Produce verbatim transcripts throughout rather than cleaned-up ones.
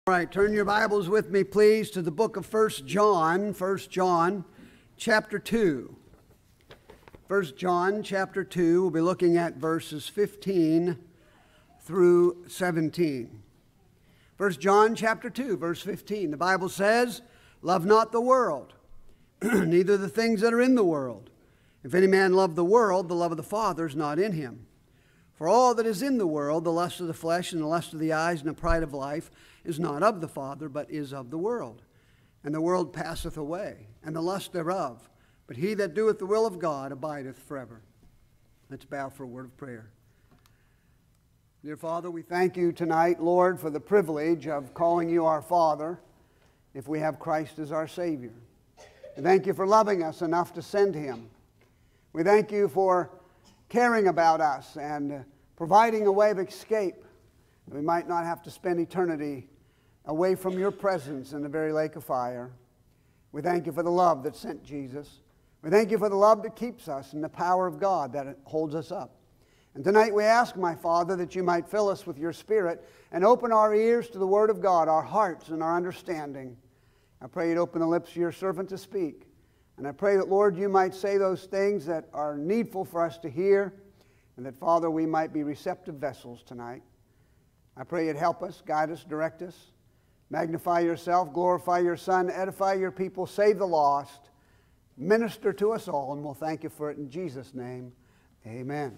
All right, turn your Bibles with me, please, to the book of First John, First John, chapter two. First John, chapter two, we'll be looking at verses fifteen through seventeen. First John, chapter two, verse fifteen. The Bible says, "Love not the world, neither the things that are in the world. If any man love the world, the love of the Father is not in him. For all that is in the world, the lust of the flesh and the lust of the eyes and the pride of life, is not of the Father, but is of the world. And the world passeth away, and the lust thereof. But he that doeth the will of God abideth forever." Let's bow for a word of prayer. Dear Father, we thank you tonight, Lord, for the privilege of calling you our Father if we have Christ as our Savior. We thank you for loving us enough to send him. We thank you for caring about us and providing a way of escape. We might not have to spend eternity away from your presence in the very lake of fire. We thank you for the love that sent Jesus. We thank you for the love that keeps us and the power of God that holds us up. And tonight we ask, my Father, that you might fill us with your Spirit and open our ears to the Word of God, our hearts and our understanding. I pray you'd open the lips of your servant to speak. And I pray that, Lord, you might say those things that are needful for us to hear, and that, Father, we might be receptive vessels tonight. I pray you'd help us, guide us, direct us. Magnify yourself, glorify your Son, edify your people, save the lost, minister to us all, and we'll thank you for it in Jesus' name. Amen.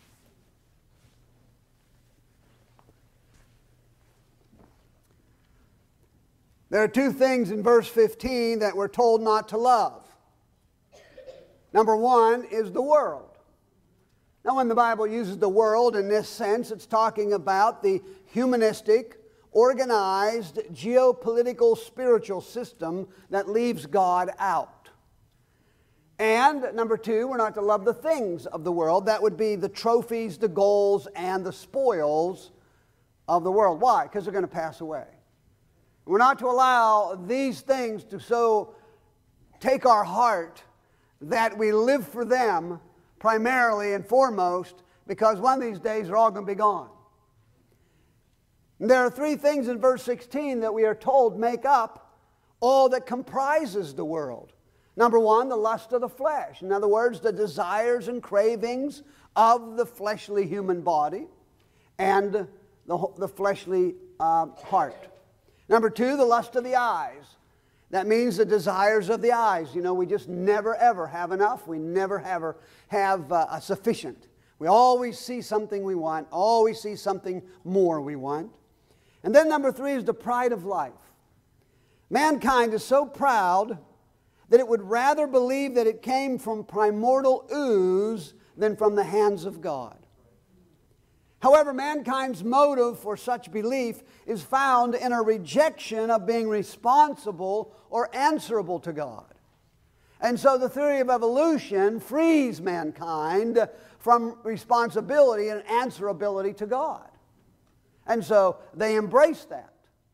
There are two things in verse fifteen that we're told not to love. Number one is the world. Now, when the Bible uses the world in this sense, it's talking about the humanistic, organized, geopolitical, spiritual system that leaves God out. And number two, we're not to love the things of the world. That would be the trophies, the goals, and the spoils of the world. Why? Because they're going to pass away. We're not to allow these things to so take our heart that we live for them primarily and foremost, because one of these days they're all going to be gone. And there are three things in verse sixteen that we are told make up all that comprises the world. Number one, the lust of the flesh. In other words, the desires and cravings of the fleshly human body and the, the fleshly uh, heart. Number two, the lust of the eyes. That means the desires of the eyes. You know, we just never ever have enough. We never ever have uh, a sufficient. We always see something we want, always see something more we want. And then number three is the pride of life. Mankind is so proud that it would rather believe that it came from primordial ooze than from the hands of God. However, mankind's motive for such belief is found in a rejection of being responsible or answerable to God. And so the theory of evolution frees mankind from responsibility and answerability to God. And so they embrace that.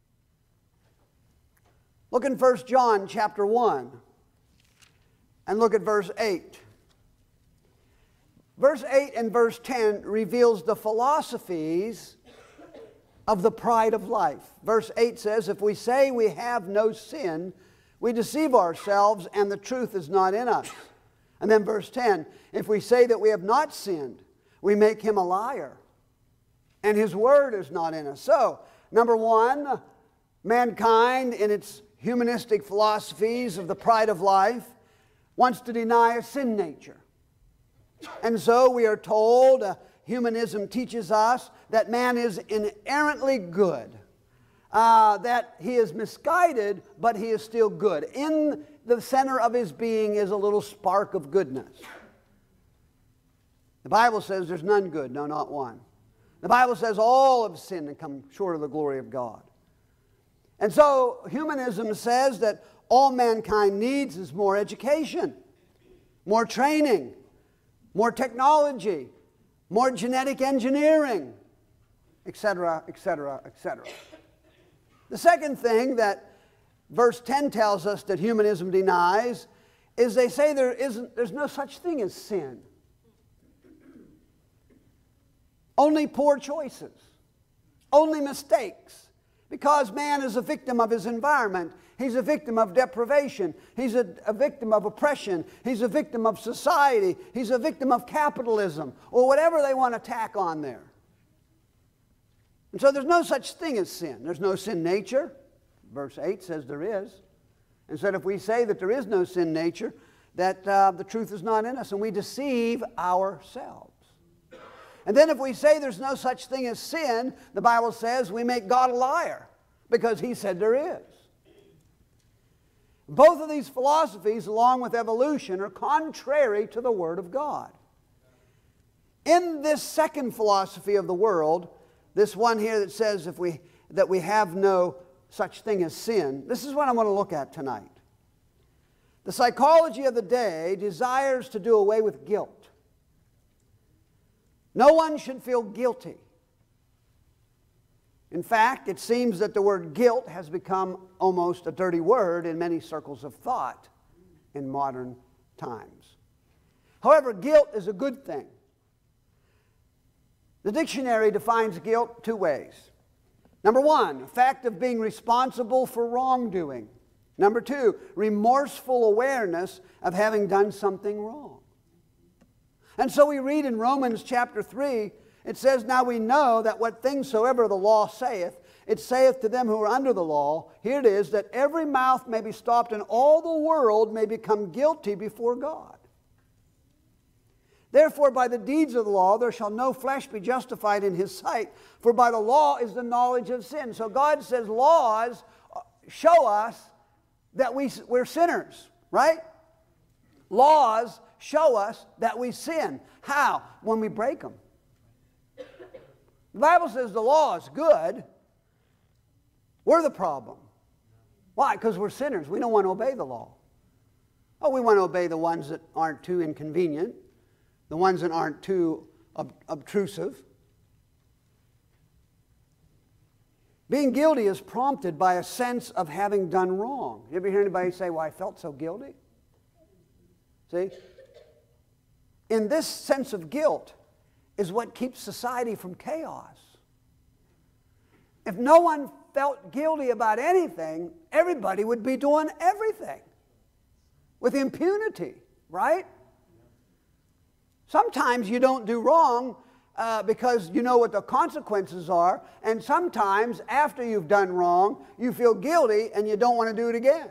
Look in First John chapter one and look at verse eight. Verse eight and verse ten reveals the philosophies of the pride of life. Verse eight says, "If we say we have no sin, we deceive ourselves and the truth is not in us." And then verse ten, "If we say that we have not sinned, we make him a liar, and his word is not in us." So, number one, mankind in its humanistic philosophies of the pride of life wants to deny a sin nature. And so we are told, uh, humanism teaches us that man is inherently good, uh, that he is misguided, but he is still good. In the center of his being is a little spark of goodness. The Bible says there's none good, no, not one. The Bible says all have sinned and come short of the glory of God. And so humanism says that all mankind needs is more education, more training, more technology, more genetic engineering, et cetera, et cetera, et cetera. The second thing that verse ten tells us that humanism denies is they say there isn't, there's no such thing as sin. Only poor choices, only mistakes. Because man is a victim of his environment. He's a victim of deprivation. He's a, a victim of oppression. He's a victim of society. He's a victim of capitalism, or whatever they want to tack on there. And so there's no such thing as sin. There's no sin nature. Verse eight says there is. And so if we say that there is no sin nature, that uh, the truth is not in us, and we deceive ourselves. And then if we say there's no such thing as sin, the Bible says we make God a liar, because He said there is. Both of these philosophies, along with evolution, are contrary to the Word of God. In this second philosophy of the world, this one here that says if we, that we have no such thing as sin, this is what I want to look at tonight. The psychology of the day desires to do away with guilt. No one should feel guilty. In fact, it seems that the word guilt has become almost a dirty word in many circles of thought in modern times. However, guilt is a good thing. The dictionary defines guilt two ways. Number one, the fact of being responsible for wrongdoing. Number two, remorseful awareness of having done something wrong. And so we read in Romans chapter three, it says, "Now we know that what things soever the law saith, it saith to them who are under the law, here it is, that every mouth may be stopped and all the world may become guilty before God. Therefore by the deeds of the law there shall no flesh be justified in His sight, for by the law is the knowledge of sin." So God says laws show us that we, we're sinners, right? Laws show us that we sin. How? When we break them. The Bible says the law is good. We're the problem. Why? Because we're sinners. We don't want to obey the law. Oh, we want to obey the ones that aren't too inconvenient, the ones that aren't too ob- obtrusive. Being guilty is prompted by a sense of having done wrong. You ever hear anybody say, "Well, I felt so guilty"? See? In this sense of guilt is what keeps society from chaos. If no one felt guilty about anything, everybody would be doing everything with impunity, right? Sometimes you don't do wrong uh, because you know what the consequences are, and sometimes after you've done wrong, you feel guilty and you don't want to do it again.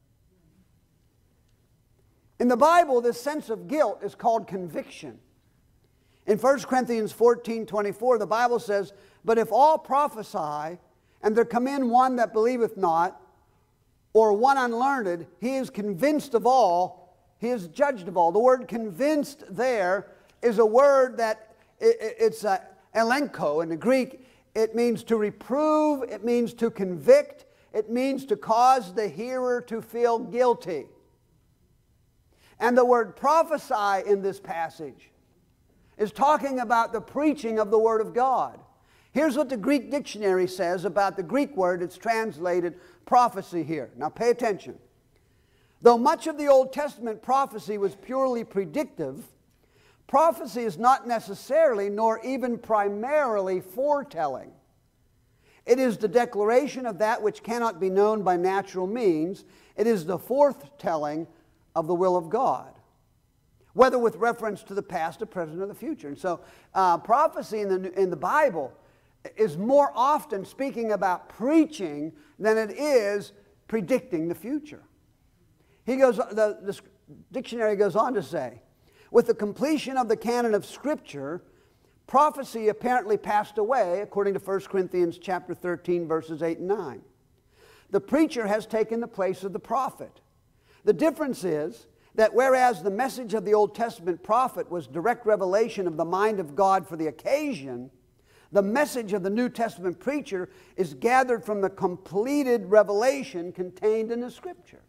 In the Bible, this sense of guilt is called conviction. In First Corinthians fourteen twenty-four, the Bible says, "But if all prophesy, and there come in one that believeth not, or one unlearned, he is convinced of all, he is judged of all." The word convinced there is a word that, it's a elenko in the Greek. It means to reprove, it means to convict, it means to cause the hearer to feel guilty. And the word prophesy in this passage is talking about the preaching of the Word of God. Here's what the Greek dictionary says about the Greek word that's translated prophecy here. Now pay attention. Though much of the Old Testament prophecy was purely predictive, prophecy is not necessarily nor even primarily foretelling. It is the declaration of that which cannot be known by natural means. It is the foretelling of the will of God, whether with reference to the past, the present, or the future. And so uh, prophecy in the, in the Bible is more often speaking about preaching than it is predicting the future. He goes, the, the dictionary goes on to say, with the completion of the canon of Scripture, prophecy apparently passed away, according to First Corinthians chapter thirteen, verses eight and nine. The preacher has taken the place of the prophet. The difference is that whereas the message of the Old Testament prophet was direct revelation of the mind of God for the occasion, the message of the New Testament preacher is gathered from the completed revelation contained in the Scripture.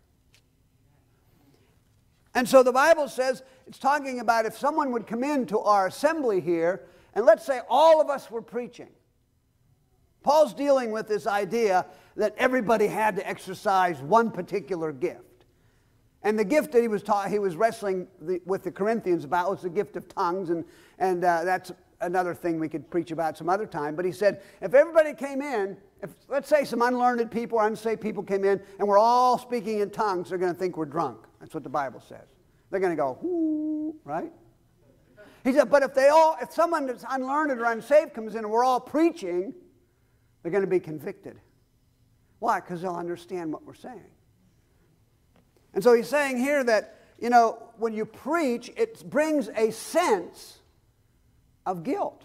And so the Bible says, it's talking about if someone would come into our assembly here, and let's say all of us were preaching. Paul's dealing with this idea that everybody had to exercise one particular gift. And the gift that he was taught, he was wrestling the, with the Corinthians about was the gift of tongues, and, and uh, that's another thing we could preach about some other time. But he said, if everybody came in if, let's say some unlearned people or unsaved people came in and we're all speaking in tongues, they're going to think we're drunk. That's what the Bible says. They're going to go, whoo, right? He said, but if they all, if someone that's unlearned or unsaved comes in and we're all preaching, they're going to be convicted. Why? Because they'll understand what we're saying. And so he's saying here that, you know, when you preach, it brings a sense of guilt.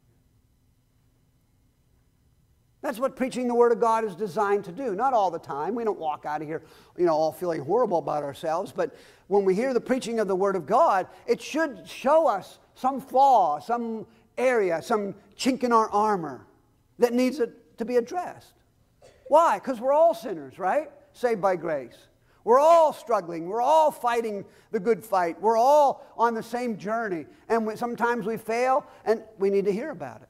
That's what preaching the Word of God is designed to do. Not all the time. We don't walk out of here, you know, all feeling horrible about ourselves. But when we hear the preaching of the Word of God, it should show us some flaw, some area, some chink in our armor that needs to be addressed. Why? Because we're all sinners, right? Saved by grace. We're all struggling. We're all fighting the good fight. We're all on the same journey. And we, sometimes we fail, and we need to hear about it.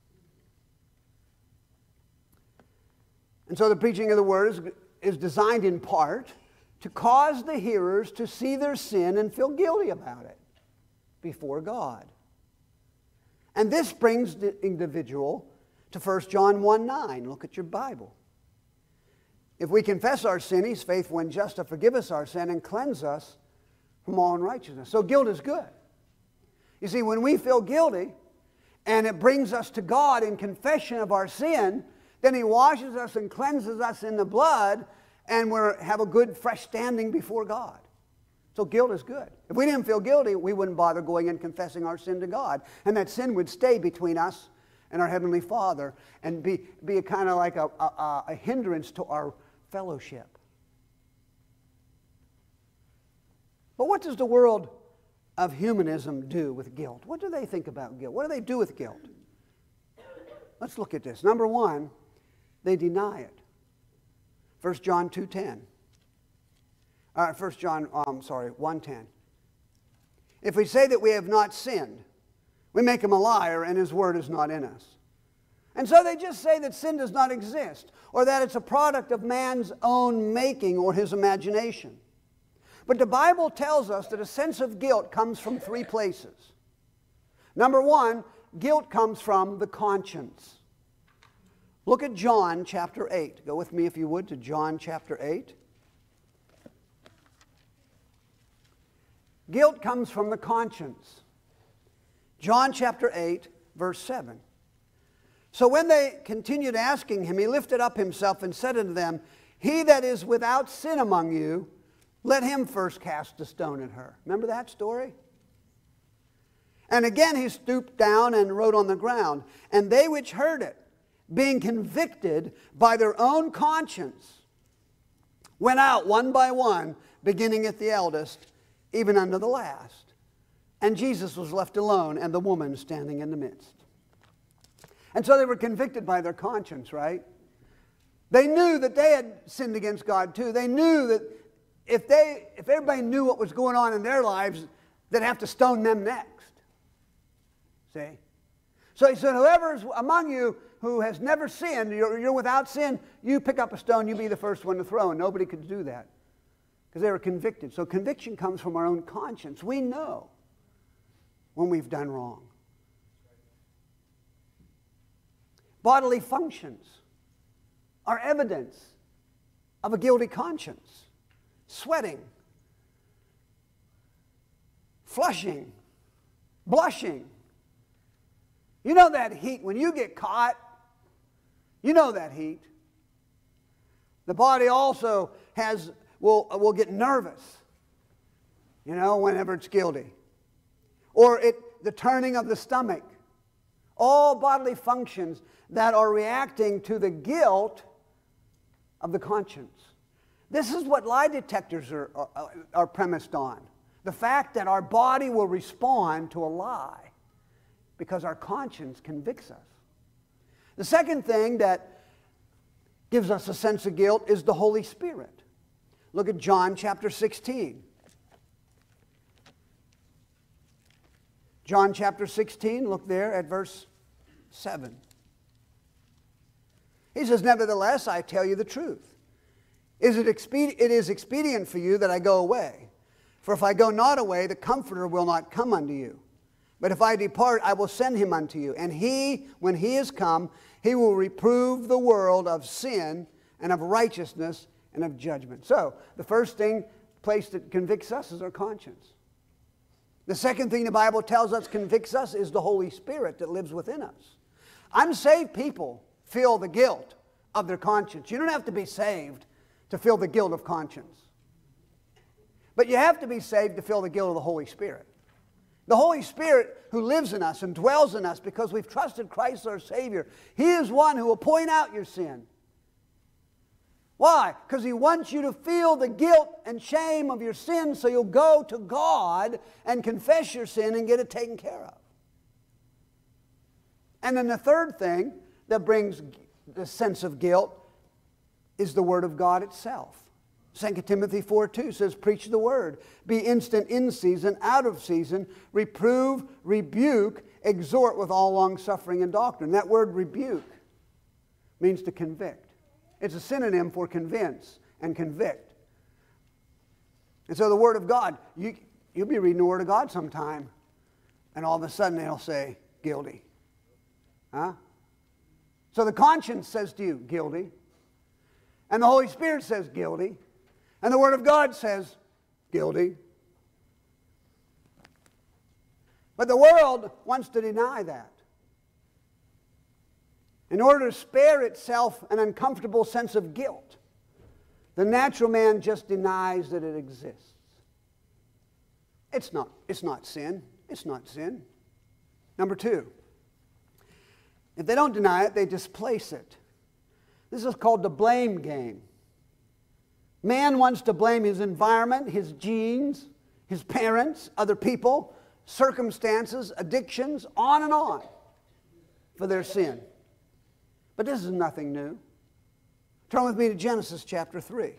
And so the preaching of the Word is, is designed in part to cause the hearers to see their sin and feel guilty about it before God. And this brings the individual to First John one nine. Look at your Bible. If we confess our sin, He's faithful and just to forgive us our sin and cleanse us from all unrighteousness. So guilt is good. You see, when we feel guilty and it brings us to God in confession of our sin, then He washes us and cleanses us in the blood, and we have a good, fresh standing before God. So guilt is good. If we didn't feel guilty, we wouldn't bother going and confessing our sin to God. And that sin would stay between us and our Heavenly Father and be, be a kind of like a, a, a hindrance to our fellowship. But what does the world of humanism do with guilt? What do they think about guilt? What do they do with guilt? Let's look at this. Number one, they deny it. First John two ten. Uh, First John, um, sorry, one ten. If we say that we have not sinned, we make Him a liar and His word is not in us. And so they just say that sin does not exist, or that it's a product of man's own making or his imagination. But the Bible tells us that a sense of guilt comes from three places. Number one, guilt comes from the conscience. Look at John chapter eight. Go with me, if you would, to John chapter eight. Guilt comes from the conscience. John chapter eight, verse seven. So when they continued asking Him, He lifted up Himself and said unto them, He that is without sin among you, let him first cast a stone at her. Remember that story? And again He stooped down and wrote on the ground. And they which heard it, being convicted by their own conscience, went out one by one, beginning at the eldest, even unto the last. And Jesus was left alone, and the woman standing in the midst. And so they were convicted by their conscience, right? They knew that they had sinned against God too. They knew that if they, if everybody knew what was going on in their lives, they'd have to stone them next. See? So He said, whoever is among you who has never sinned, you're, you're without sin, you pick up a stone, you be the first one to throw. And nobody could do that because they were convicted. So conviction comes from our own conscience. We know when we've done wrong. Bodily functions are evidence of a guilty conscience. Sweating, flushing, blushing. You know that heat. When you get caught, you know that heat. The body also has will, will get nervous, you know, whenever it's guilty. Or it, the turning of the stomach. All bodily functions that are reacting to the guilt of the conscience. This is what lie detectors are, are, are premised on. The fact that our body will respond to a lie because our conscience convicts us. The second thing that gives us a sense of guilt is the Holy Spirit. Look at John chapter sixteen. John chapter sixteen, look there at verse seven. He says, nevertheless, I tell you the truth. Is it, expedi- it is expedient for you that I go away. For if I go not away, the Comforter will not come unto you. But if I depart, I will send him unto you. And he, when he is come, He will reprove the world of sin and of righteousness and of judgment. So, the first thing, place that convicts us is our conscience. The second thing the Bible tells us convicts us is the Holy Spirit that lives within us. Unsaved people feel the guilt of their conscience. You don't have to be saved to feel the guilt of conscience. But you have to be saved to feel the guilt of the Holy Spirit. The Holy Spirit who lives in us and dwells in us because we've trusted Christ our Savior. He is one who will point out your sin. Why? Because He wants you to feel the guilt and shame of your sin so you'll go to God and confess your sin and get it taken care of. And then the third thing that brings the sense of guilt is the Word of God itself. Second Timothy four two says, preach the Word. Be instant in season, out of season. Reprove, rebuke, exhort with all long-suffering and doctrine. That word rebuke means to convict. It's a synonym for convince and convict. And so the Word of God, you, you'll be reading the Word of God sometime, and all of a sudden it'll say, guilty. Huh? So the conscience says to you, guilty. And the Holy Spirit says, guilty. And the Word of God says, guilty. But the world wants to deny that. In order to spare itself an uncomfortable sense of guilt, the natural man just denies that it exists. It's not, it's not sin. It's not sin. Number two, if they don't deny it, they displace it. This is called the blame game. Man wants to blame his environment, his genes, his parents, other people, circumstances, addictions, on and on for their sin. But this is nothing new. Turn with me to Genesis chapter three.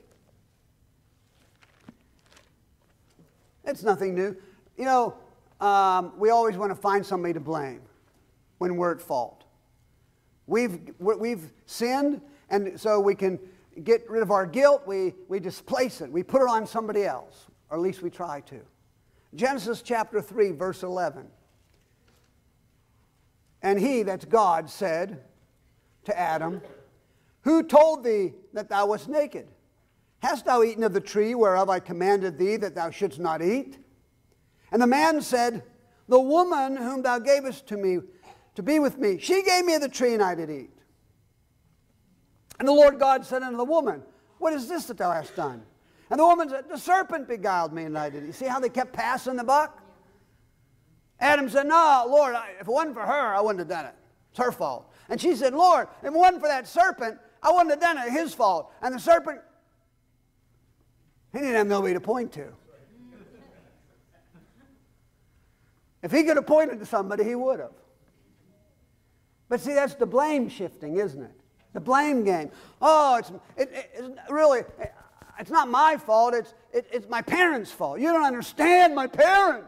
It's nothing new. You know, um, we always want to find somebody to blame when we're at fault. We've, we've sinned, and so we can get rid of our guilt. We, we displace it. We put it on somebody else, or at least we try to. Genesis chapter three, verse eleven. And he, that's God, said to Adam, who told thee that thou wast naked? Hast thou eaten of the tree whereof I commanded thee that thou shouldst not eat? And the man said, the woman whom thou gavest to me to be with me, she gave me of the tree, and I did eat. And the Lord God said unto the woman, what is this that thou hast done? And the woman said, the serpent beguiled me, and I did eat. You see how they kept passing the buck? Adam said, no, Lord, I, if it wasn't for her, I wouldn't have done it. It's her fault. And she said, Lord, if it wasn't for that serpent, I wouldn't have done it. His fault. And the serpent, he didn't have nobody to point to. If he could have pointed to somebody, he would have. But see, that's the blame shifting, isn't it? The blame game. Oh, it's, it, it, it's really, it, it's not my fault. It's, it, it's my parents' fault. You don't understand my parents.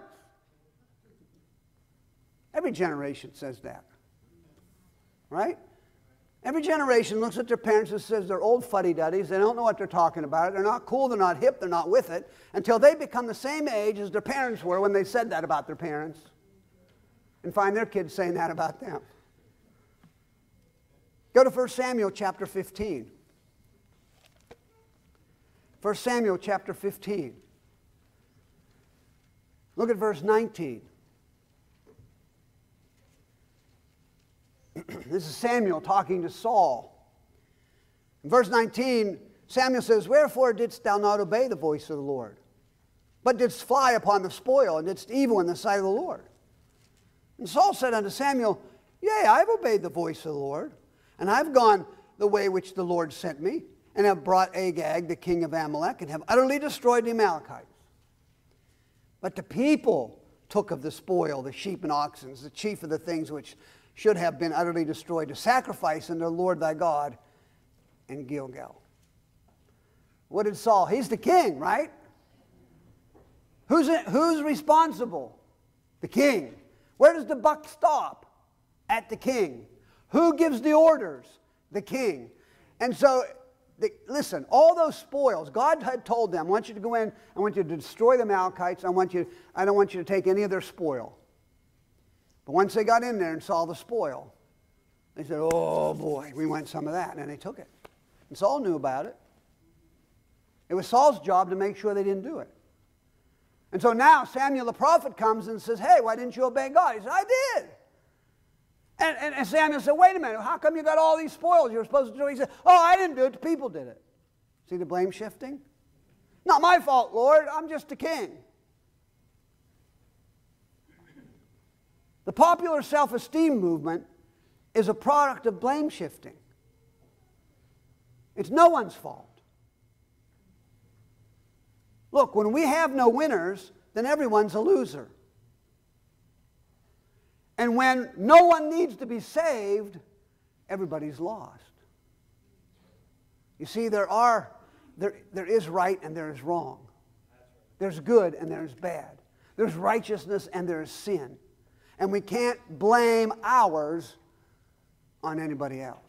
Every generation says that. Right? Every generation looks at their parents and says they're old fuddy-duddies. They don't know what they're talking about. They're not cool. They're not hip. They're not with it until they become the same age as their parents were when they said that about their parents and find their kids saying that about them. Go to First Samuel chapter fifteen. First Samuel chapter fifteen. Look at verse nineteen. This is Samuel talking to Saul. In verse nineteen, Samuel says, wherefore didst thou not obey the voice of the Lord, but didst fly upon the spoil, and didst evil in the sight of the Lord? And Saul said unto Samuel, yea, I have obeyed the voice of the Lord, and I have gone the way which the Lord sent me, and have brought Agag, the king of Amalek, and have utterly destroyed the Amalekites. But the people took of the spoil, the sheep and oxen, the chief of the things which should have been utterly destroyed, to sacrifice unto the Lord thy God in Gilgal. What did Saul? He's the king, right? Who's, it, who's responsible? The king. Where does the buck stop? At the king. Who gives the orders? The king. And so, the, listen, all those spoils, God had told them, I want you to go in, I want you to destroy the Amalekites, I, want you, I don't want you to take any of their spoil. But once they got in there and saw the spoil, They said, oh boy, we want some of that. And they took it. And Saul knew about it. It was Saul's job to make sure they didn't do it. And so now Samuel the prophet comes and says, hey, why didn't you obey God? He said, I did. And, and, and Samuel said, wait a minute, how come you got all these spoils you were supposed to do? He said, oh, I didn't do it, the people did it. See the blame shifting? Not my fault, Lord, I'm just a king. The popular self-esteem movement is a product of blame shifting. It's no one's fault. Look, when we have no winners, then everyone's a loser. And when no one needs to be saved, everybody's lost. You see, there are, there, there is right and there is wrong. There's good and there's bad. There's righteousness and there's sin. And we can't blame ours on anybody else.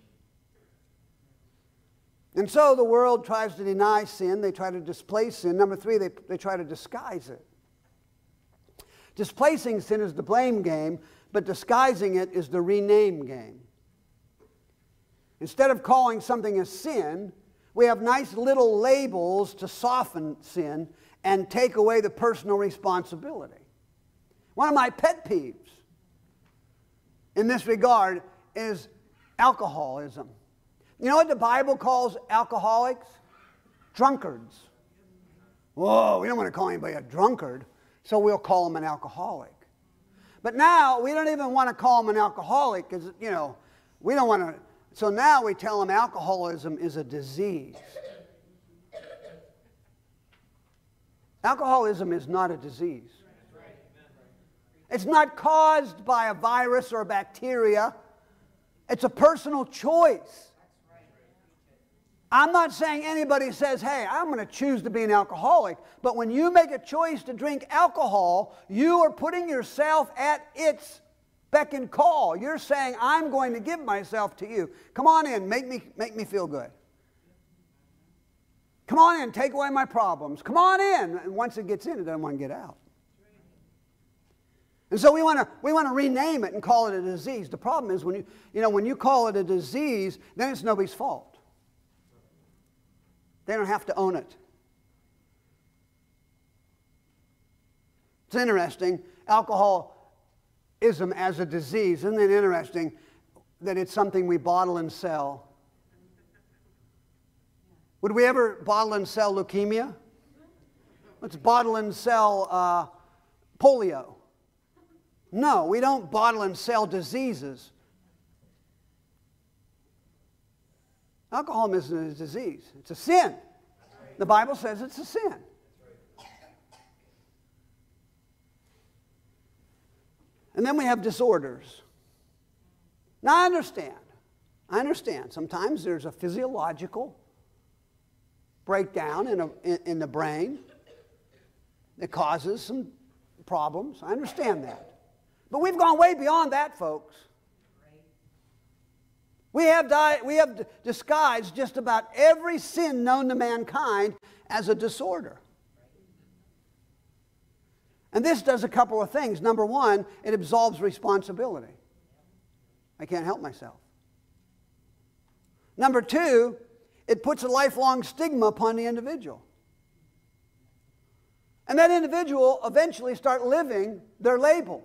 And so the world tries to deny sin. They try to displace sin. Number three, they, they try to disguise it. Displacing sin is the blame game, but disguising it is the rename game. Instead of calling something a sin, we have nice little labels to soften sin and take away the personal responsibility. One of my pet peeves in this regard is alcoholism. You know what the Bible calls alcoholics? Drunkards. Whoa, we don't want to call anybody a drunkard, so we'll call them an alcoholic. But now we don't even want to call them an alcoholic because, you know, we don't want to. So now we tell them alcoholism is a disease. Alcoholism is not a disease. It's not caused by a virus or a bacteria. It's a personal choice. I'm not saying anybody says, hey, I'm going to choose to be an alcoholic. But when you make a choice to drink alcohol, you are putting yourself at its beck and call. You're saying, I'm going to give myself to you. Come on in, make me, make me feel good. Come on in, take away my problems. Come on in. And once it gets in, it doesn't want to get out. And so we want to we want to rename it and call it a disease. The problem is when you, you know, when you call it a disease, then it's nobody's fault. They don't have to own it. It's interesting, alcoholism as a disease. Isn't it interesting that it's something we bottle and sell? Would we ever bottle and sell leukemia? Let's bottle and sell uh, polio. No, we don't bottle and sell diseases. Alcoholism is a disease. It's a sin. The Bible says it's a sin. And then we have disorders. Now I understand. I understand. Sometimes there's a physiological breakdown in, a, in, in the brain that causes some problems. I understand that. But we've gone way beyond that, folks. We have, di- we have disguised just about every sin known to mankind as a disorder. And this does a couple of things. Number one, it absolves responsibility. I can't help myself. Number two, it puts a lifelong stigma upon the individual. And that individual eventually start living their label.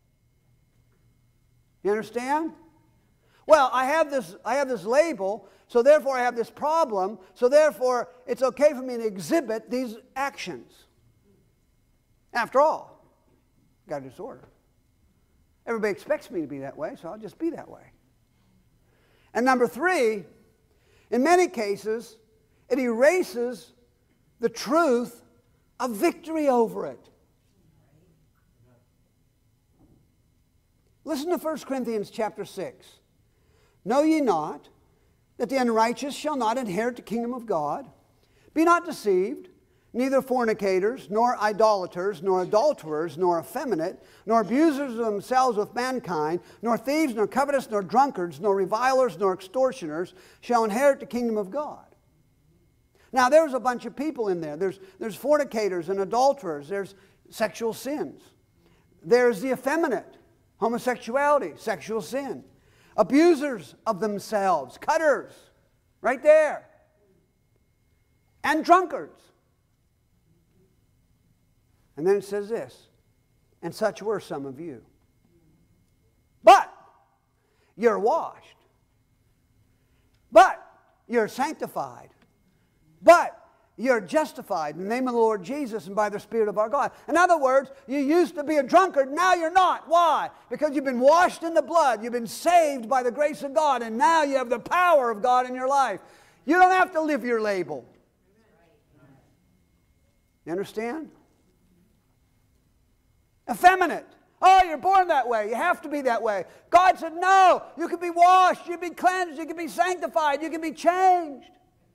You understand? Well, I have this, I have this label, so therefore I have this problem, so therefore it's okay for me to exhibit these actions. After all, I've got a disorder. Everybody expects me to be that way, so I'll just be that way. And number three, in many cases, it erases the truth of victory over it. Listen to First Corinthians chapter six. Know ye not that the unrighteous shall not inherit the kingdom of God? Be not deceived, neither fornicators, nor idolaters, nor adulterers, nor effeminate, nor abusers of themselves with mankind, nor thieves, nor covetous, nor drunkards, nor revilers, nor extortioners shall inherit the kingdom of God. Now there's a bunch of people in there. There's, there's fornicators and adulterers. There's sexual sins. There's the effeminate, homosexuality, sexual sin. abusers of themselves, cutters, right there, and drunkards. And then it says this, and such were some of you. But you're washed. But you're sanctified. But you're justified in the name of the Lord Jesus and by the Spirit of our God. In other words, you used to be a drunkard, now you're not. Why? Because you've been washed in the blood. You've been saved by the grace of God, and now you have the power of God in your life. You don't have to live your label. You understand? Effeminate. Oh, you're born that way. You have to be that way. God said, no, you can be washed, you can be cleansed, you can be sanctified, you can be changed.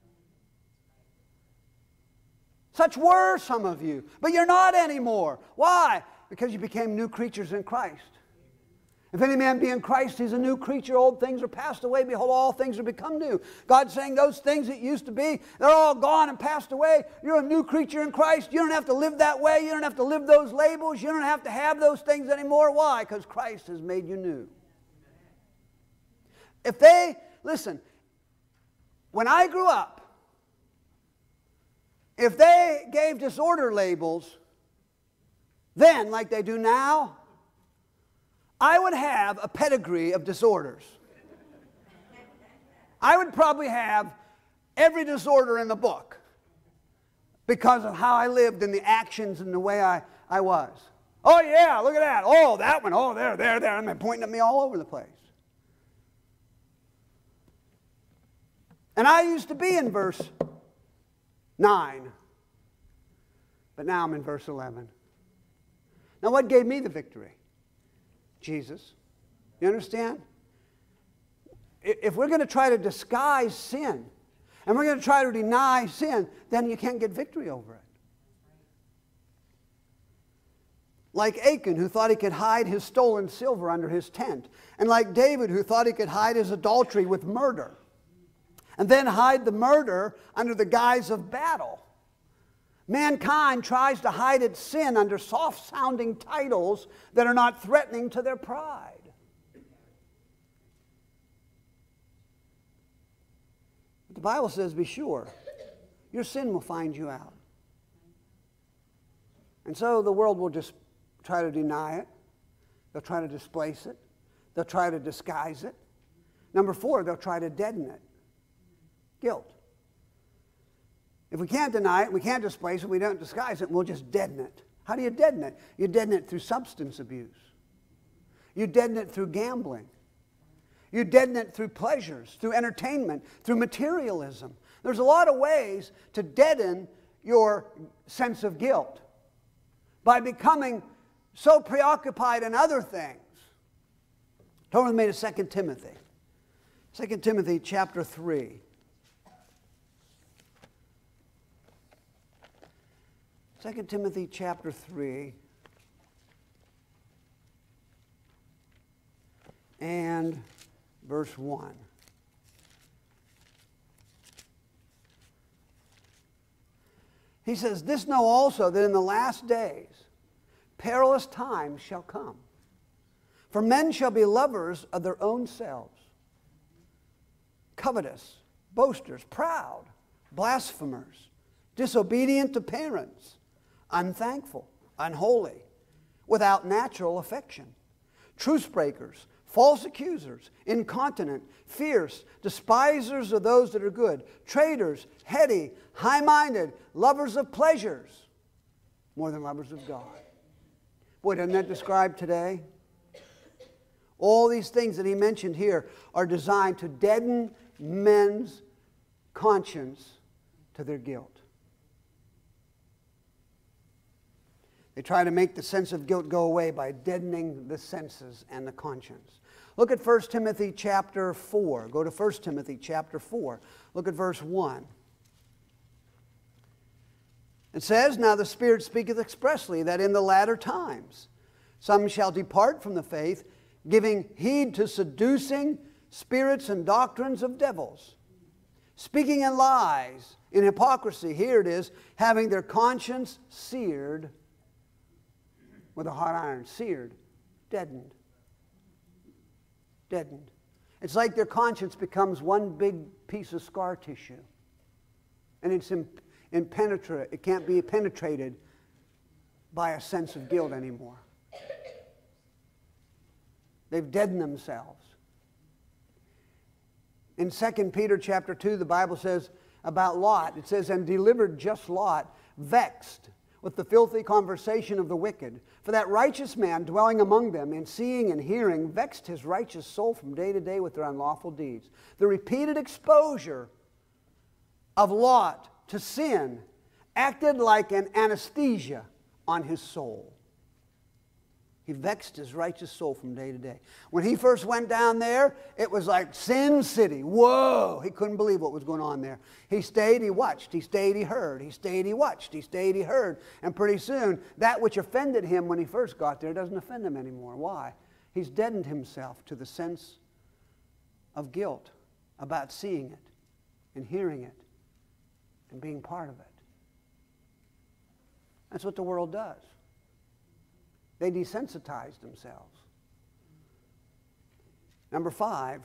Such were some of you, but you're not anymore. Why? Because you became new creatures in Christ. If any man be in Christ, he's a new creature. Old things are passed away. Behold, all things are become new. God's saying those things that used to be, they're all gone and passed away. You're a new creature in Christ. You don't have to live that way. You don't have to live those labels. You don't have to have those things anymore. Why? Because Christ has made you new. If they, listen, when I grew up, if they gave disorder labels then, like they do now, I would have a pedigree of disorders. I would probably have every disorder in the book because of how I lived and the actions and the way I, I was. Oh yeah, look at that. Oh, that one. Oh, there, there, there. And they're pointing at me all over the place. And I used to be in verse nine. But now I'm in verse eleven. Now what gave me the victory? Jesus. You understand? If we're going to try to disguise sin, and we're going to try to deny sin, then you can't get victory over it. Like Achan, who thought he could hide his stolen silver under his tent. And like David, who thought he could hide his adultery with murder. And then hide the murder under the guise of battle. Mankind tries to hide its sin under soft-sounding titles that are not threatening to their pride. But the Bible says, be sure, your sin will find you out. And so the world will just try to deny it. They'll try to displace it. They'll try to disguise it. Number four, they'll try to deaden it. Guilt. If we can't deny it, we can't displace it, we don't disguise it, we'll just deaden it. How do you deaden it? You deaden it through substance abuse. You deaden it through gambling. You deaden it through pleasures, through entertainment, through materialism. There's a lot of ways to deaden your sense of guilt by becoming so preoccupied in other things. Turn with me to Second Timothy. Second Timothy chapter three. Second Timothy chapter three and verse one. He says, this know also that in the last days perilous times shall come. For men shall be lovers of their own selves, covetous, boasters, proud, blasphemers, disobedient to parents, unthankful, unholy, without natural affection, truce breakers, false accusers, incontinent, fierce, despisers of those that are good, traitors, heady, high-minded, lovers of pleasures, more than lovers of God. Boy, doesn't that describe today? All these things that he mentioned here are designed to deaden men's conscience to their guilt. They try to make the sense of guilt go away by deadening the senses and the conscience. Look at First Timothy chapter four. Go to First Timothy chapter four. Look at verse one. It says, now the Spirit speaketh expressly that in the latter times some shall depart from the faith, giving heed to seducing spirits and doctrines of devils, speaking in lies, in hypocrisy, here it is, having their conscience seared with a hot iron, seared, deadened, deadened. It's like their conscience becomes one big piece of scar tissue. And it's impenetrable. It can't be penetrated by a sense of guilt anymore. They've deadened themselves. In Second Peter chapter two, the Bible says about Lot, it says, and delivered just Lot, vexed with the filthy conversation of the wicked. For that righteous man dwelling among them, in seeing and hearing, vexed his righteous soul from day to day with their unlawful deeds. The repeated exposure of Lot to sin acted like an anesthesia on his soul. He vexed his righteous soul from day to day. When he first went down there, it was like Sin City. Whoa! He couldn't believe what was going on there. He stayed, he watched. He stayed, he heard. He stayed, he watched. He stayed, he heard. And pretty soon, that which offended him when he first got there doesn't offend him anymore. Why? He's deadened himself to the sense of guilt about seeing it and hearing it and being part of it. That's what the world does. They desensitize themselves. Number five,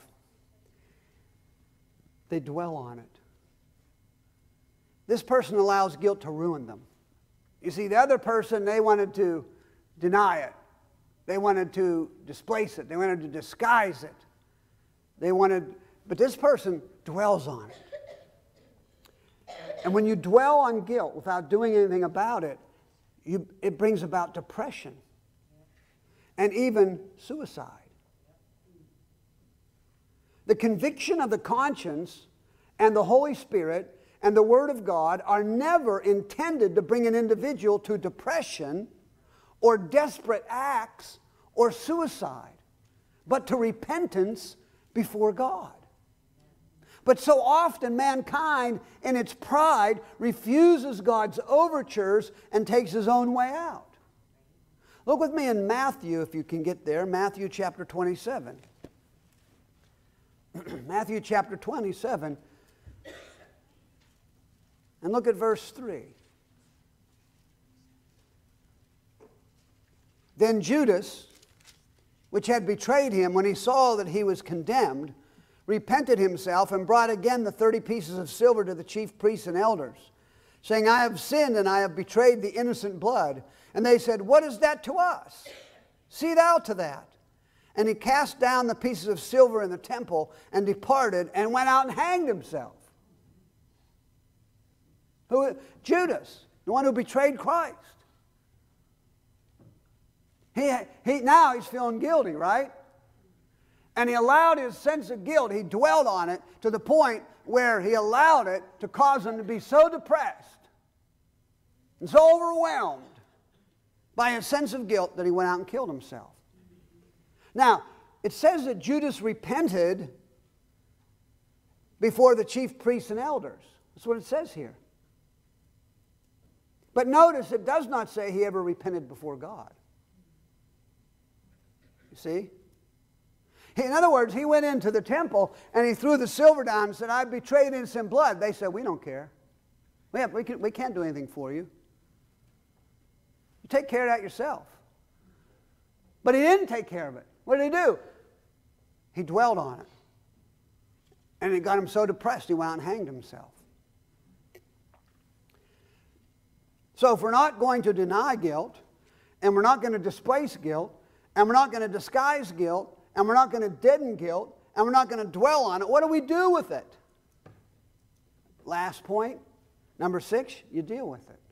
they dwell on it. This person allows guilt to ruin them. You see, the other person, they wanted to deny it. They wanted to displace it. They wanted to disguise it. They wanted, but this person dwells on it. And when you dwell on guilt without doing anything about it, you, it brings about depression. And even suicide. The conviction of the conscience and the Holy Spirit and the Word of God are never intended to bring an individual to depression or desperate acts or suicide, but to repentance before God. But so often mankind, in its pride, refuses God's overtures and takes his own way out. Look with me in Matthew, if you can get there, Matthew chapter twenty-seven. Matthew chapter twenty-seven. And look at verse three. Then Judas, which had betrayed him, when he saw that he was condemned, repented himself and brought again the thirty pieces of silver to the chief priests and elders, saying, I have sinned and I have betrayed the innocent blood. And they said, what is that to us? See thou to that. And he cast down the pieces of silver in the temple and departed and went out and hanged himself. Who? Judas, the one who betrayed Christ. He, he, now he's feeling guilty, right? And he allowed his sense of guilt, he dwelled on it to the point where he allowed it to cause him to be so depressed and so overwhelmed by a sense of guilt that he went out and killed himself. Now, it says that Judas repented before the chief priests and elders. That's what it says here. But notice it does not say he ever repented before God. You see? In other words, he went into the temple and he threw the silver down and said, I betrayed innocent blood. They said, we don't care. We, have, we, can, we can't do anything for you. You take care of that yourself. But he didn't take care of it. What did he do? He dwelled on it. And it got him so depressed he went out and hanged himself. So if we're not going to deny guilt, and we're not going to displace guilt, and we're not going to disguise guilt, and we're not going to deaden guilt, and we're not going to dwell on it, what do we do with it? Last point, number six, you deal with it.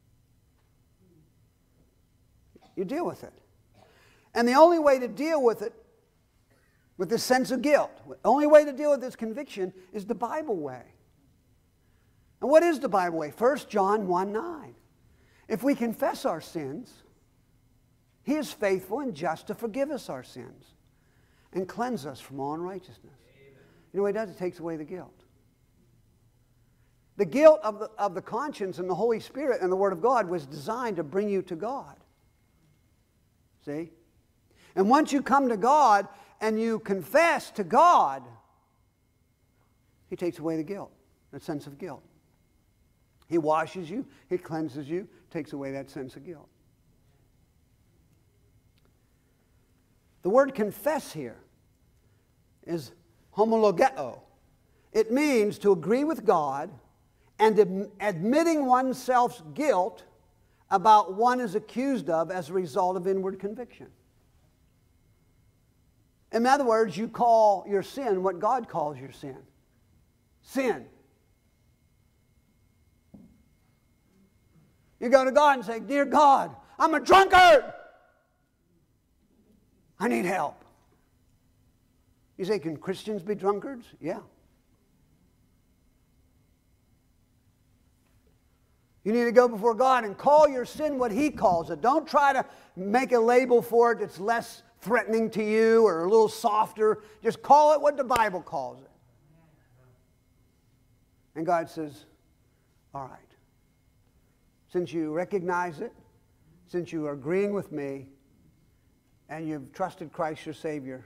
You deal with it. And the only way to deal with it, with this sense of guilt, the only way to deal with this conviction is the Bible way. And what is the Bible way? First John one nine. If we confess our sins, He is faithful and just to forgive us our sins and cleanse us from all unrighteousness. Amen. You know what He does? It takes away the guilt. The guilt of the, of the conscience and the Holy Spirit and the Word of God was designed to bring you to God. See? And once you come to God and you confess to God, He takes away the guilt, that sense of guilt. He washes you, He cleanses you, takes away that sense of guilt. The word confess here is homologeo. It means to agree with God and ad- admitting oneself's guilt about what one is accused of as a result of inward conviction. In other words, you call your sin what God calls your sin. Sin. You go to God and say, "Dear God, I'm a drunkard. I need help." You say, "Can Christians be drunkards?" Yeah. You need to go before God and call your sin what He calls it. Don't try to make a label for it that's less threatening to you or a little softer. Just call it what the Bible calls it. And God says, "All right. Since you recognize it, since you are agreeing with me, and you've trusted Christ your Savior,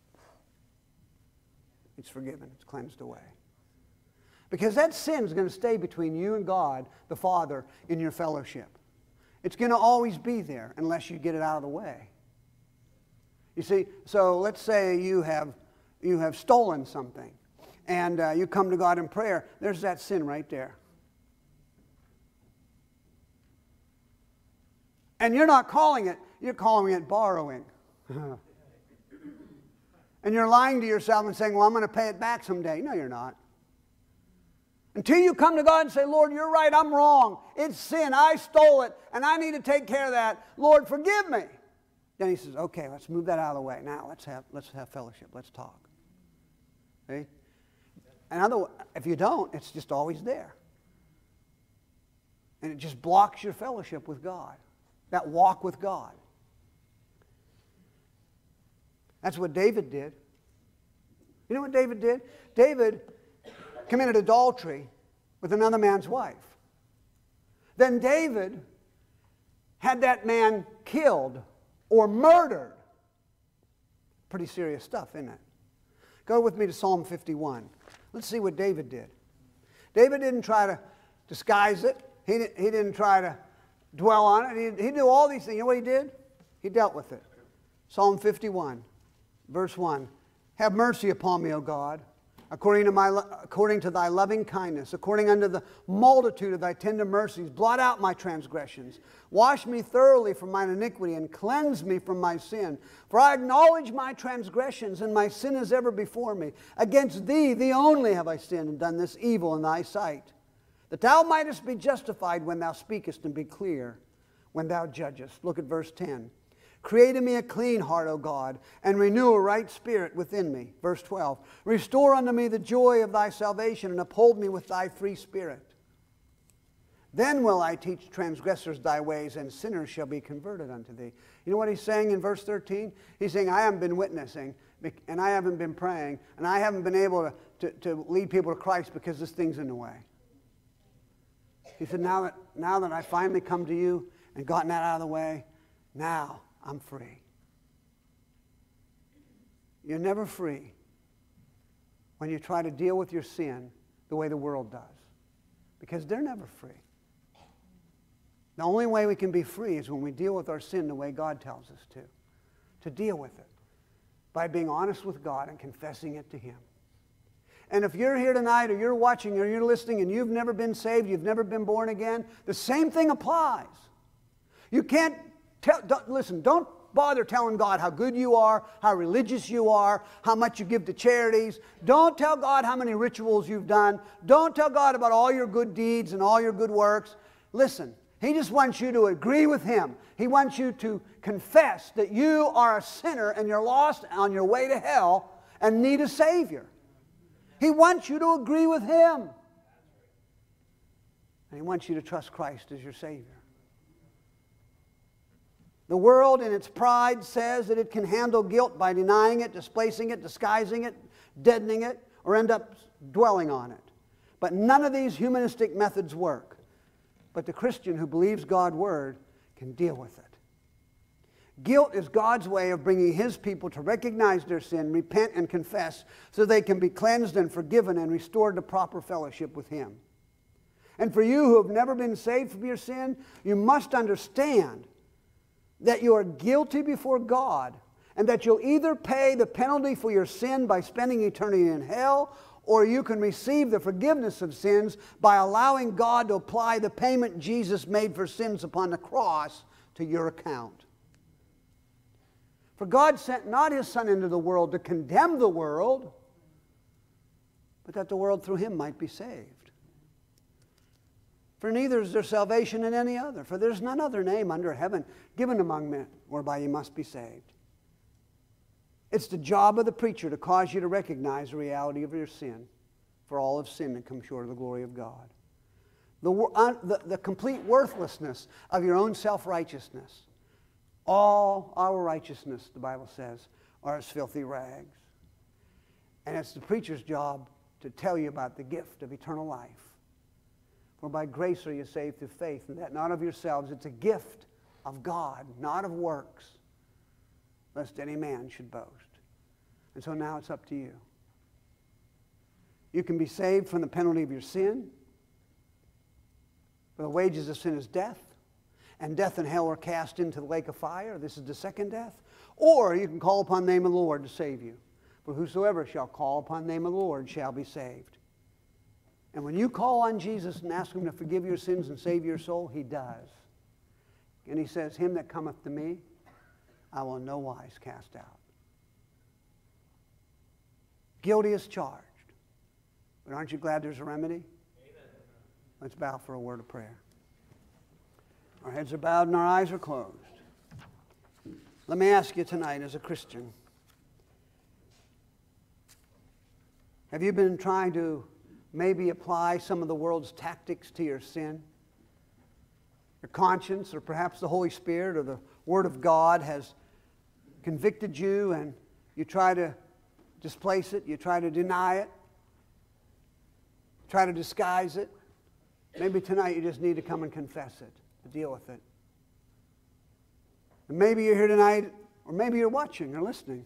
it's forgiven, it's cleansed away." Because that sin is going to stay between you and God, the Father, in your fellowship. It's going to always be there unless you get it out of the way. You see, so let's say you have, you have stolen something, and uh, you come to God in prayer. There's that sin right there. And you're not calling it, you're calling it borrowing. And you're lying to yourself and saying, "Well, I'm going to pay it back someday." No, you're not. Until you come to God and say, "Lord, you're right, I'm wrong. It's sin. I stole it, and I need to take care of that. Lord, forgive me." Then He says, "Okay, let's move that out of the way. Now let's have, let's have fellowship. Let's talk." See? And other, if you don't, it's just always there. And it just blocks your fellowship with God. That walk with God. That's what David did. You know what David did? David committed adultery with another man's wife. Then David had that man killed or murdered. Pretty serious stuff, isn't it? Go with me to Psalm fifty-one. Let's see what David did. David didn't try to disguise it. He, he didn't try to dwell on it. He, he did all these things. You know what he did? He dealt with it. Psalm fifty-one, verse one. "Have mercy upon me, O God, according to, my, according to thy loving kindness, according unto the multitude of thy tender mercies. Blot out my transgressions. Wash me thoroughly from mine iniquity, and cleanse me from my sin. For I acknowledge my transgressions, and my sin is ever before me. Against thee, thee only have I sinned, and done this evil in thy sight, that thou mightest be justified when thou speakest, and be clear when thou judgest." Look at verse ten. "Create in me a clean heart, O God, and renew a right spirit within me." Verse twelve. "Restore unto me the joy of thy salvation, and uphold me with thy free spirit. Then will I teach transgressors thy ways, and sinners shall be converted unto thee." You know what he's saying in verse thirteen? He's saying, I haven't been witnessing, and I haven't been praying, and I haven't been able to, to, to lead people to Christ because this thing's in the way. He said, now that, now that I finally come to you and gotten that out of the way, now I'm free. You're never free when you try to deal with your sin the way the world does, because they're never free. The only way we can be free is when we deal with our sin the way God tells us to, to deal with it by being honest with God and confessing it to Him. And if you're here tonight, or you're watching, or you're listening, and you've never been saved, you've never been born again, the same thing applies. You can't tell, don't, listen, don't bother telling God how good you are, how religious you are, how much you give to charities. Don't tell God how many rituals you've done. Don't tell God about all your good deeds and all your good works. Listen, He just wants you to agree with Him. He wants you to confess that you are a sinner and you're lost on your way to hell and need a Savior. He wants you to agree with Him. And He wants you to trust Christ as your Savior. The world in its pride says that it can handle guilt by denying it, displacing it, disguising it, deadening it, or end up dwelling on it. But none of these humanistic methods work. But the Christian who believes God's Word can deal with it. Guilt is God's way of bringing His people to recognize their sin, repent and confess, so they can be cleansed and forgiven and restored to proper fellowship with Him. And for you who have never been saved from your sin, you must understand that you are guilty before God and that you'll either pay the penalty for your sin by spending eternity in hell, or you can receive the forgiveness of sins by allowing God to apply the payment Jesus made for sins upon the cross to your account. For God sent not His Son into the world to condemn the world, but that the world through Him might be saved. For neither is there salvation in any other, for there is none other name under heaven given among men whereby you must be saved. It's the job of the preacher to cause you to recognize the reality of your sin, for all have sinned and come short of the glory of God. The, uh, the, the complete worthlessness of your own self-righteousness. All our righteousness, the Bible says, are as filthy rags. And it's the preacher's job to tell you about the gift of eternal life. For by grace are you saved through faith, and that not of yourselves. It's a gift of God, not of works, lest any man should boast. And so now it's up to you. You can be saved from the penalty of your sin. For the wages of sin is death, and death and hell are cast into the lake of fire. This is the second death. Or you can call upon the name of the Lord to save you. For whosoever shall call upon the name of the Lord shall be saved. And when you call on Jesus and ask Him to forgive your sins and save your soul, He does. And He says, him that cometh to me, I will in no wise cast out. Guilty as charged. But aren't you glad there's a remedy? Amen. Let's bow for a word of prayer. Our heads are bowed and our eyes are closed. Let me ask you tonight as a Christian, have you been trying to maybe apply some of the world's tactics to your sin? Your conscience, or perhaps the Holy Spirit or the Word of God has convicted you and you try to displace it, you try to deny it, try to disguise it. Maybe tonight you just need to come and confess it, to deal with it. And maybe you're here tonight, or maybe you're watching or listening,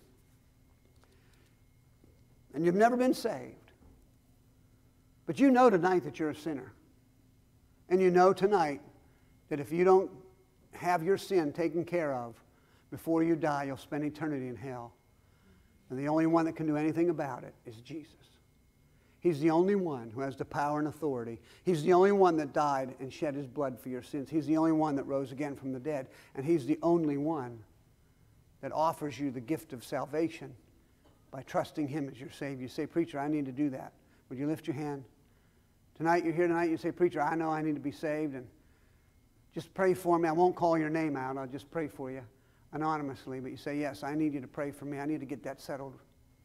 and you've never been saved. But you know tonight that you're a sinner. And you know tonight that if you don't have your sin taken care of before you die, you'll spend eternity in hell. And the only one that can do anything about it is Jesus. He's the only one who has the power and authority. He's the only one that died and shed His blood for your sins. He's the only one that rose again from the dead. And He's the only one that offers you the gift of salvation by trusting Him as your Savior. You say, preacher, I need to do that. Would you lift your hand? Tonight, you're here tonight, you say, preacher, I know I need to be saved, and just pray for me. I won't call your name out. I'll just pray for you anonymously. But you say, yes, I need you to pray for me. I need to get that settled.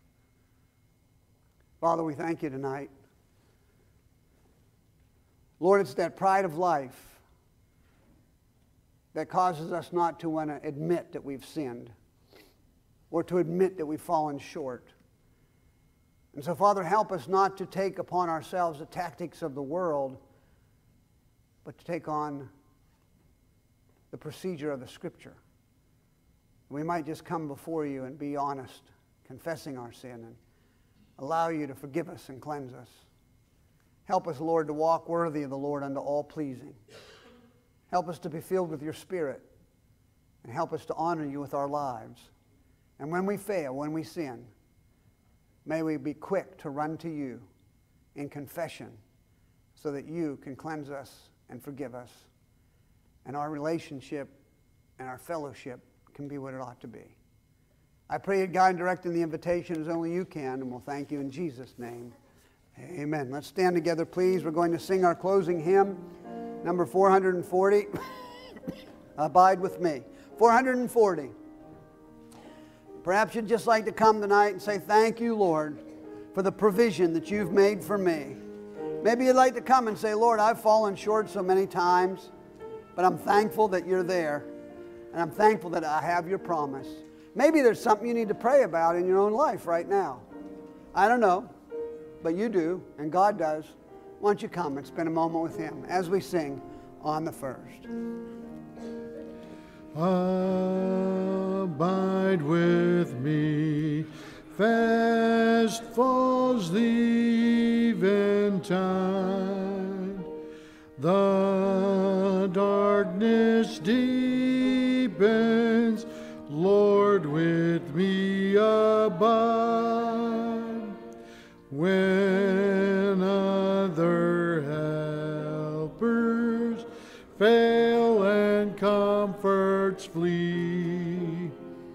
Father, we thank you tonight. Lord, it's that pride of life that causes us not to want to admit that we've sinned or to admit that we've fallen short. And so, Father, help us not to take upon ourselves the tactics of the world, but to take on the procedure of the Scripture. We might just come before you and be honest, confessing our sin, and allow you to forgive us and cleanse us. Help us, Lord, to walk worthy of the Lord unto all pleasing. Help us to be filled with your Spirit, and help us to honor you with our lives. And when we fail, when we sin, may we be quick to run to you in confession so that you can cleanse us and forgive us. And our relationship and our fellowship can be what it ought to be. I pray you guide and direct in the invitation as only you can, and we'll thank you in Jesus' name. Amen. Let's stand together, please. We're going to sing our closing hymn, number four hundred forty. Abide with me. four hundred forty. Perhaps you'd just like to come tonight and say, thank you, Lord, for the provision that you've made for me. Maybe you'd like to come and say, Lord, I've fallen short so many times, but I'm thankful that you're there, and I'm thankful that I have your promise. Maybe there's something you need to pray about in your own life right now. I don't know, but you do, and God does. Why don't you come and spend a moment with Him as we sing on the first. Abide with me, fast falls the eventide, the darkness deepens, Lord with me. fail and comforts flee.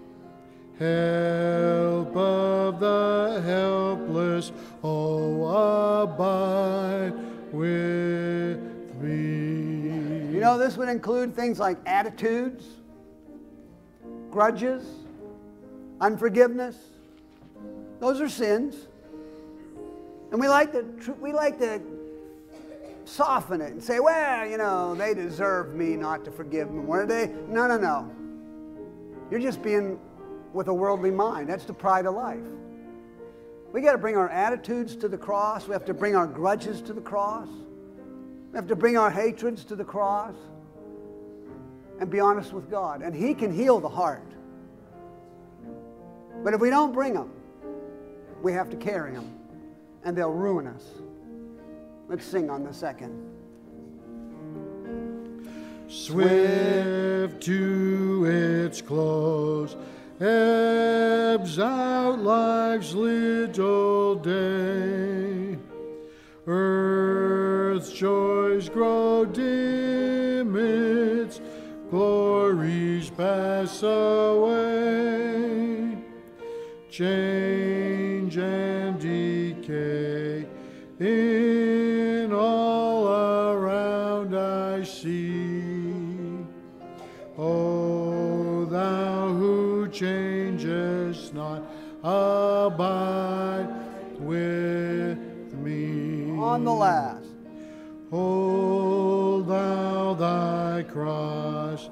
Help of the helpless, oh, abide with me. You know, this would include things like attitudes, grudges, unforgiveness. Those are sins. And we like to we like to soften it and say, well, you know, they deserve me not to forgive them. What are they? No, no, no. You're just being with a worldly mind. That's the pride of life. We got to bring our attitudes to the cross. We have to bring our grudges to the cross. We have to bring our hatreds to the cross and be honest with God. And He can heal the heart. But if we don't bring them, we have to carry them, and they'll ruin us. Let's sing on the second. Swift to its close, ebbs out life's little day. Earth's joys grow dim, its glories pass away. Change and decay in all around I see. O thou who changest not, abide with me. On the last. Hold thou thy cross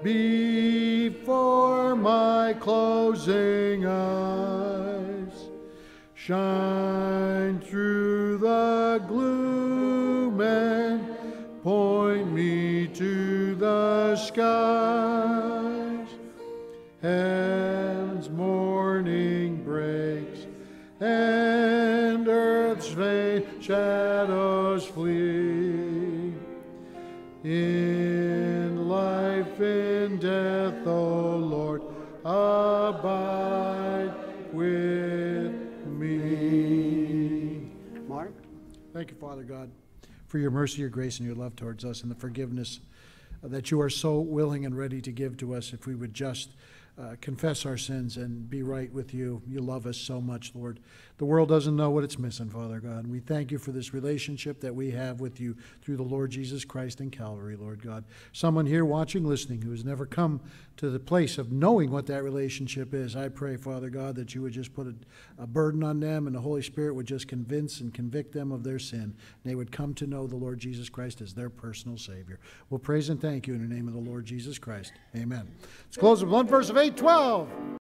before my closing eyes. Shine through the gloom and point me to the skies. Heaven's morning breaks and earth's vain shadows flee. In life, in death, O Lord, abide with me. Mark? Thank you, Father God, for your mercy, your grace, and your love towards us, and the forgiveness that you are so willing and ready to give to us if we would just uh, confess our sins and be right with you. You love us so much, Lord. The world doesn't know what it's missing, Father God. And we thank you for this relationship that we have with you through the Lord Jesus Christ in Calvary, Lord God. Someone here watching, listening, who has never come to the place of knowing what that relationship is, I pray, Father God, that you would just put a, a burden on them, and the Holy Spirit would just convince and convict them of their sin. And they would come to know the Lord Jesus Christ as their personal Savior. We'll praise and thank you in the name of the Lord Jesus Christ. Amen. Let's close with one verse of eight twelve.